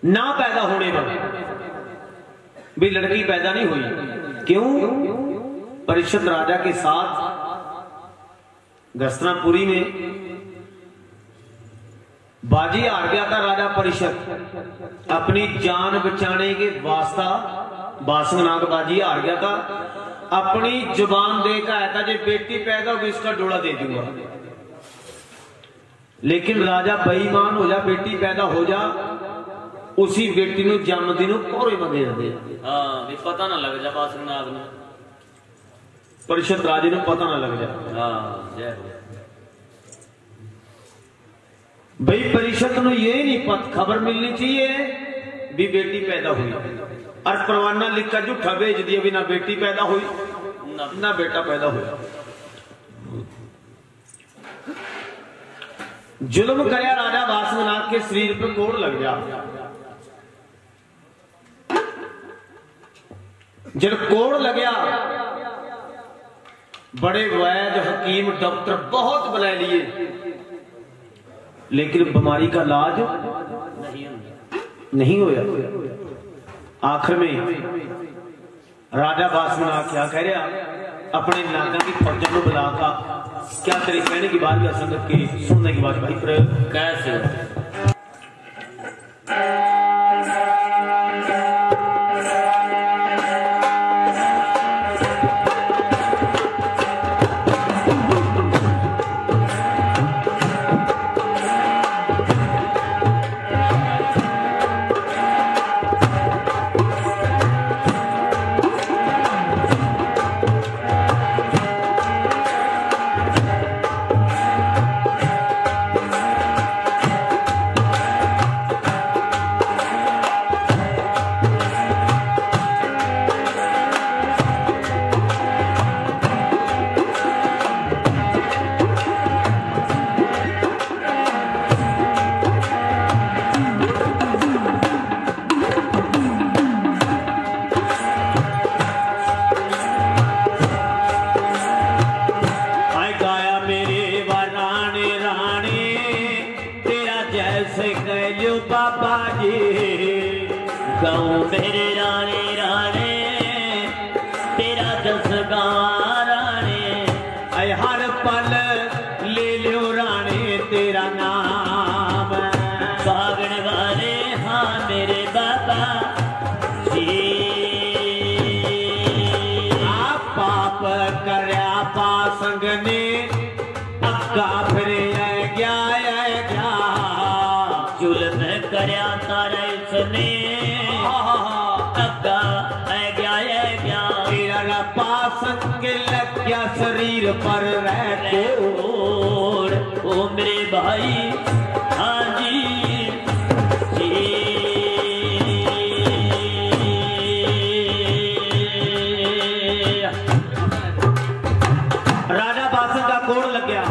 ना पैदा होने पर भी लड़की पैदा नहीं हुई। क्यों? परीक्षित राजा के साथ गस्त्रापुरी में बाजी हार गया था राजा परीक्षित। अपनी जान बचाने के वास्ता बासनाग बाजी हार गया था। अपनी जुबान देकर आया था जे बेटी पैदा होगी इसका डोला दे दूंगा। लेकिन राजा बेईमान हो जा, बेटी पैदा हो जा, उसी बेटी नु जन्मदिन कोरे में दे दे। हां भी पता ना लग जा बासनाग नु, परीक्षित राजे नु पता ना लग जा। हां जय हो भाई परीक्षित नु ये नहीं पता, खबर मिलनी चाहिए भी बेटी पैदा हुई और परवाना लिखकर झूठा भेज दिया भी ना बेटी पैदा हुई ना बेटा पैदा हुआ। जुल्म करया राजा बासनाग के शरीर पर कोड़ लग जा। जब कोड़ लग गया बड़े वैद्य हकीम डॉक्टर बहुत बुला लिए, लेकिन बीमारी का इलाज नहीं होया। आखिर में राजा बासनाग क्या कह रहा, अपने नागा की फौजों को बुलाकर क्या तेरे कहने की बात, क्या संगत की सुनने की बात भाई प्रयोग कैसे? शरीर पर रहते ओ मेरे भाई, हाँ जी राजा बासन का कोड़ लग गया।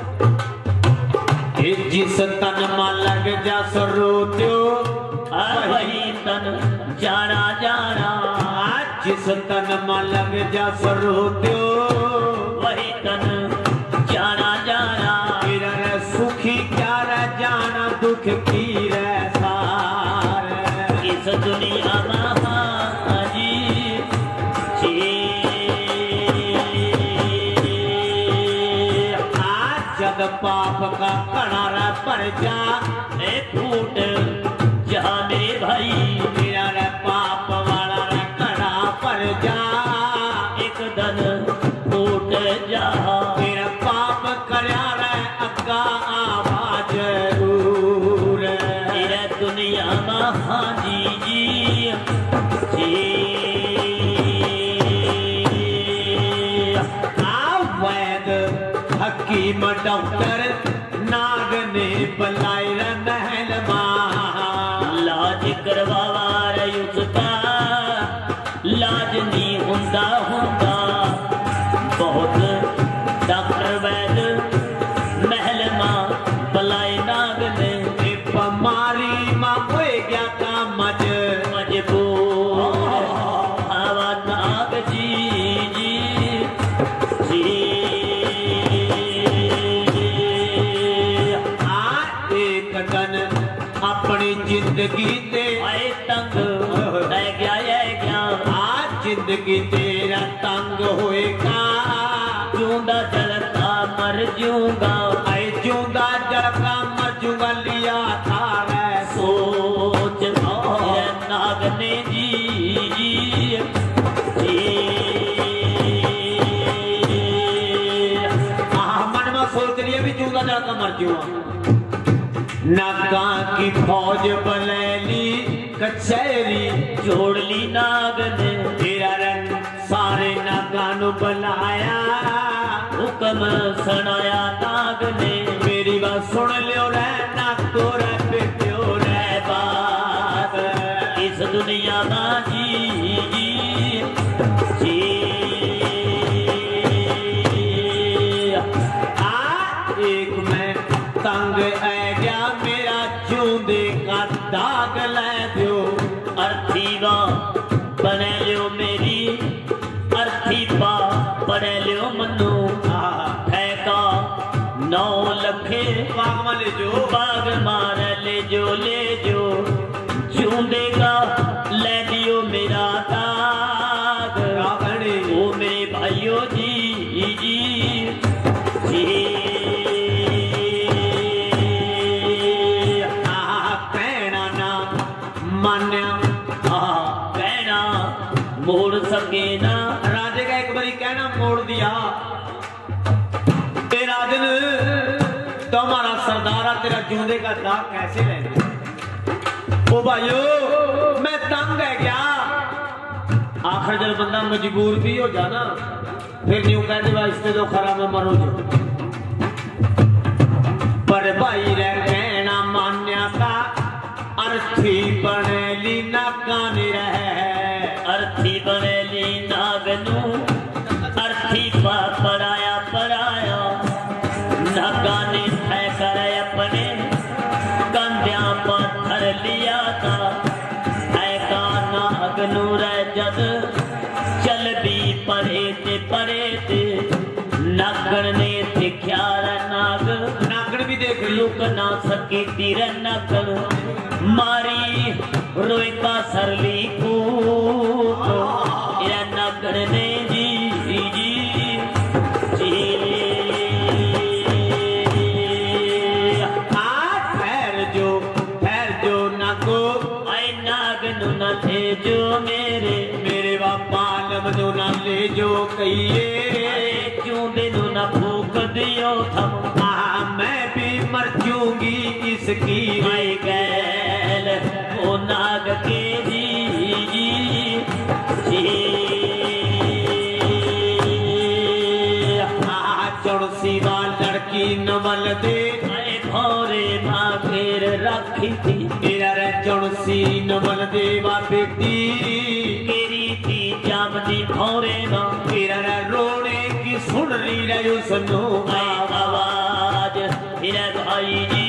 जिस तन में लग जा सरोत्यो वही तन जाना जाना, जिस तन में लग जा सरोत्यो वही तन जाना जाना। तेरा सुखी क्या रह जाना, दुख की रह सार इस दुनिया में हाजी आज जब पाप का कणारा पर जा फूट जहाँ मेरे भाई, मेरा पाप वाला कड़ा पर जा एक दिन फूट जा। मेरा पाप करया रे अग्गा आवाज जरूर तेरे दुनिया में हाजी जी वैद हकीम डॉक्टर नाग ने बुलाए महल लाज करवावा उसका, लाज नहीं होंदा होंदा। बहुत डॉक्टर वैद महल मां बुलाए नाग ने, बीमारी मां हो गया था मजबूर हवा नाग जी जी जी। एक दिन अपनी जिंदगी दे आए तंग है गया आज जिंदगी तेरा तंग होएगा जूंदा जलता मर जूंगा आए जूंदा जलता मर जूंगा लिया था रे सोच नागने जी मन में सोच लिया भी जूंदा जलता मर जूंगा नागा की फौज बलैली कचहरी जोड़ ली नाग ने तेरा रंग सारे नागा नु बुलाया हुक्म सुनाया नाग ने मेरी बात सुन लियो रे नागो रे बेटियो रे बात इस दुनिया दा जी एक मैं तंग है गया मेरा चूंदे का दाग ले दो अर्थी वा बने लियो मेरी अर्थी पा बने लियो मनु ठेका 9 लखे बाग ले जो बाग मार ले जो चूंदे का ले लियो मेरा दाग ओ मेरे भाइयों जी मोड़ सके ना राजे का एक बारी कहना मोड़ दिया ते राजन तुम्हारा सरदारा तेरा जूंदे का दाग कैसे लेंगे ओ भाइयों मैं तंग है क्या आखिर जब बंदा मजबूर भी हो जाना फिर न्यू कहते भाई इससे तो खरा में मरो जो पर भाई रे कहना मान्या का अर्थी बनेली नागानी रहे अर्थी बनेली नागनू अर्थी पराया नागानी है करे अपने कंध्या पत्थर लिया था ऐका नागनू रह जद चल भी परे ते नागन ने देखा नागन भी देख लुक ना सकी तीर नागन मारी रोई का सरली कूट नागन ने जी ठहर जो नागो आई नागन न थे जो मेरे बापा लम जो न ले जो कहिए चूंदे न फूक दियो थम मैं भी मर जूंगी इसकी आई गैल ओ नाग के जी चौड़सी वाल लड़की नवल दे भौरे माँ घेर रखी थी मेरा रे चौड़सी नवल देवा बेटी केरी थी जामदी भौरे माँ मेरा रे रोने की सुन रही रहे सुनो आवाज मेरा भाई जी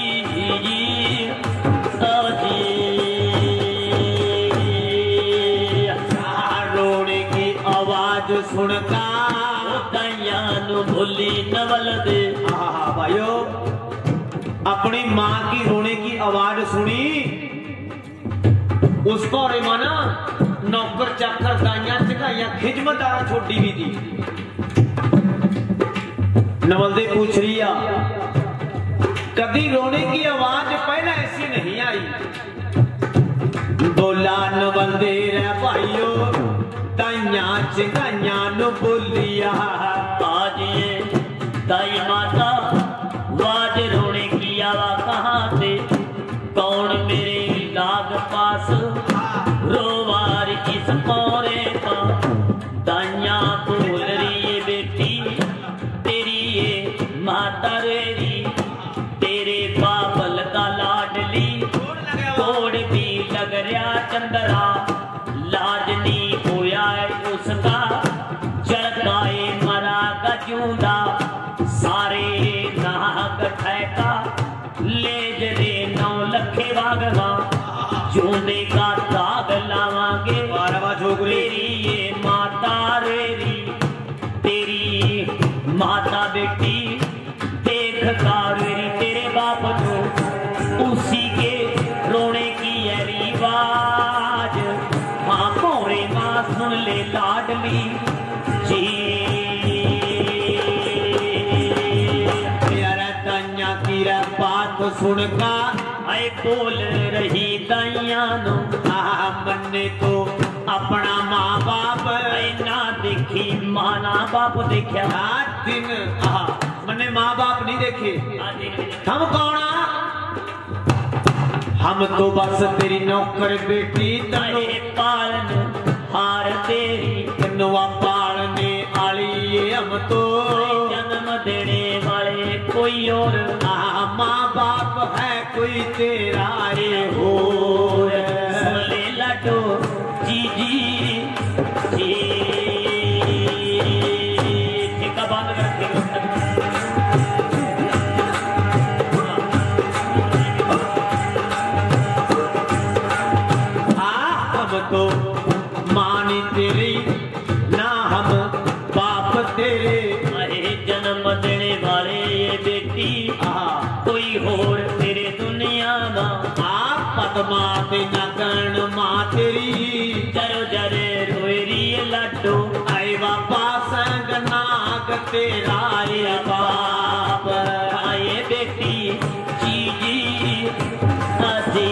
रोने की आवाज सुनता दयानु भूली नवल दे भाइयों अपनी माँ की रोने की आवाज सुनी उसको रे माना नौकर चाकर दाइयां सिखाइया खिजमतदार छोटी भी थी नवलदे पूछ रिया कभी रोने की आवाज पहले ऐसी नहीं आई बोला नवलदे रे भाइयों दाइयां चिंगाइया नु बोलिया आज ये दाई माता वाज रोने की आवाज कहाँ से कौन मेरे लाग पास रोवार इस पौरे का दाइया बोल रही है बेटी तेरी ये माता रेरी तेरे बाबल का लाडली तोड़ भी लग रहा चंदरा लाजनी होया उसका चढ़काए मरा गजूंदा सारे नाग ठैका ले जरे 9 लखे बागवा जूंदे का दाग लावांगे तेरी ये माता रेरी तेरी माता बेटी देख कावेरी तेरे बाप को उसी के रोने की यारी आवाज माँ भौरे माँ सुन ले लाडली जी बात सुनका आए बोल रही दैया नो मन्ने तो अपना माँ बाप ना देखी माना बाप देखा दिन मन्ने माँ बाप नहीं देखे हम कौन हम तो बस तेरी नौकर बेटी तने पालन हार तेरी कन्वा पालने आली ये हम तो जन्म देने वाले कोई और माँ बाप है कोई तेरा रे हो ले लटो जी जी जी ठेका बंद कर हम तो मानी तेरी ना हम बाप तेरे जन्म देने वाले ये बेटी कोई होर तेरे दुनिया दा पद्मा ते नगन मां तेरी जरो जरे रोएरी लड्डू आए बापा संग नाग तेरा रे बाप आए बेटी जी जी अजी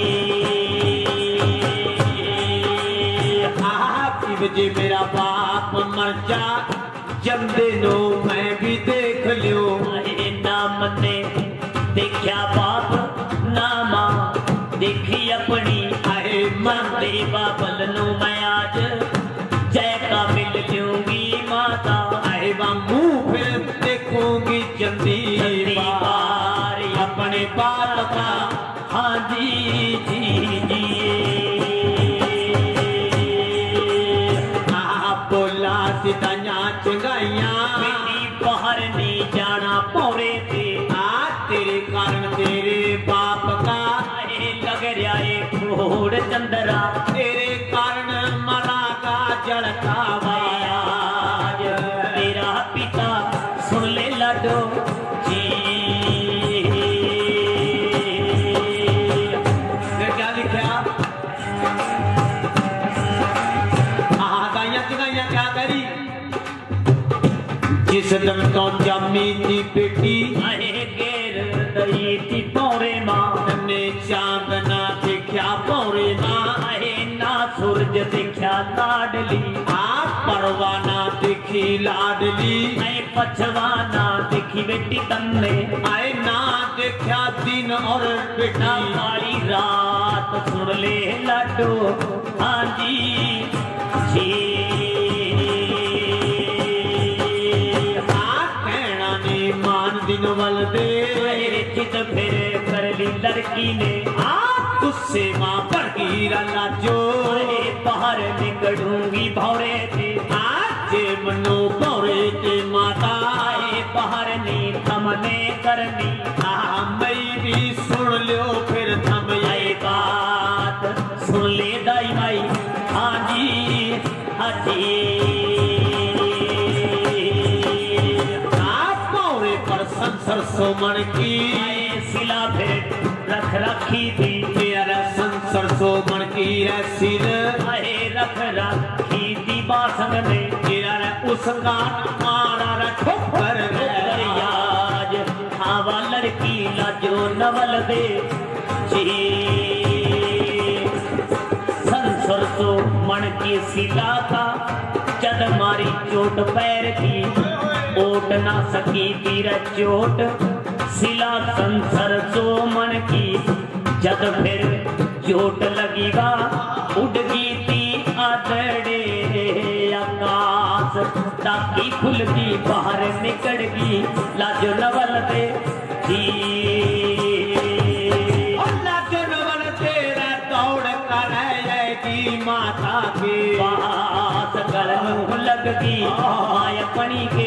जी मेरा बाप मर जा जमदे नो मैं भी देख लियो ना मन्ने देखा बाप ना मां देखी अपनी आए मरदे बाबल नो मैं आज जय का मिल लूंगी माता आए मुंह फिर देखूंगी जल्दी बार अपने बाप का हाँ जी जी जी सिदाइया चंगाइया बाहर नहीं जाना पौरे थे तेरे कारण तेरे बाप का लग रहा है घोड़ चंदरा तेरे कारण मरा का जड़का आज तेरा पिता सुन ले लड्डू जी क्या लिखा क्या करी जिस दिन तो जमी थी बेटी घेर दई थी पौरे माँ ने चांद ना देखा पौरे माँ ना सूरज देखा लाडली परवाना देखी लाडली पछवाना देखी बेटी तन्ने आए ना देखा दिन और बेटा वाली रात सुन ले लड्डू हाँ जी जी दिन वल दे चित फिर कर ली लड़की ने तुझसे माँ पर गिरा लाजो बाहर निकलूंगी भौरे थे आज मनो भौरे थे माता बाहर नहीं थमने करनी मैं भी सुन लो फिर थम आई बात सुन ले दाई माई हाँ जी हाँ जी संसर सोमन की सिला भेंट रख रखी थी तेरा संसर सोमन की सिर रख रखी थी बासंग में तेरा उसका मारा रखो कर आज हवा लड़की लाजो नवल दे जी संसर सोमन की सिला था जद मारी चोट पैर की ओट ना सकी तीर चोट सिला संसर सोमन की जद फिर चोट लगीगा उड़ गई थी आदड़े आकाश ताकि खुलगी बाहर निकल गई लाजो नवल दे जी लाजो नवल तेरा दौड़ कर आएगी माता के पास गल लग गई माया पनी के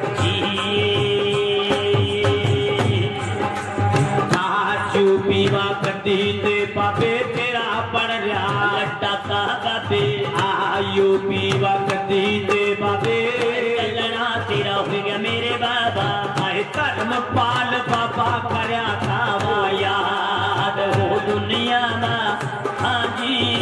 पीवा कदी दे बाबे तेरा पड़ रहा लट्टा का बाबे आयु पीवा कदी दे बाबे चलना तेरा हो गया मेरे बाबा आए कर्म पाल बाबा करया था वो याद हो दुनिया में हाँ जी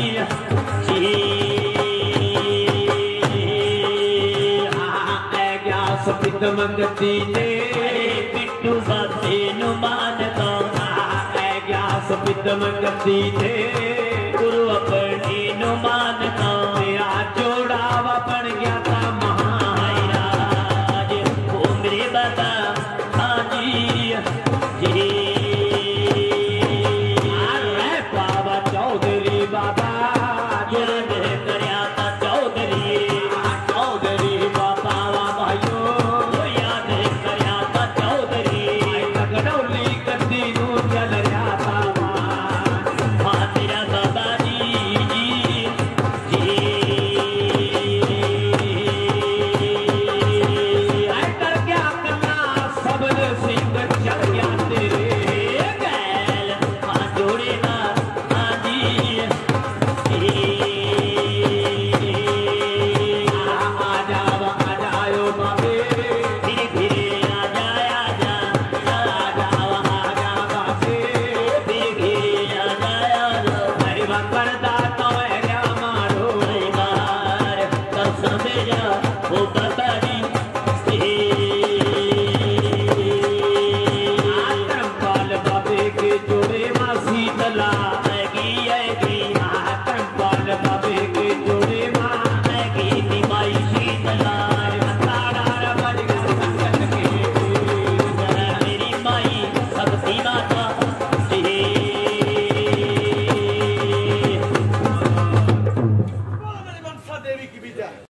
पितम गति दे बिट्टू बाते नु मान तो ग्यास पितम गति दे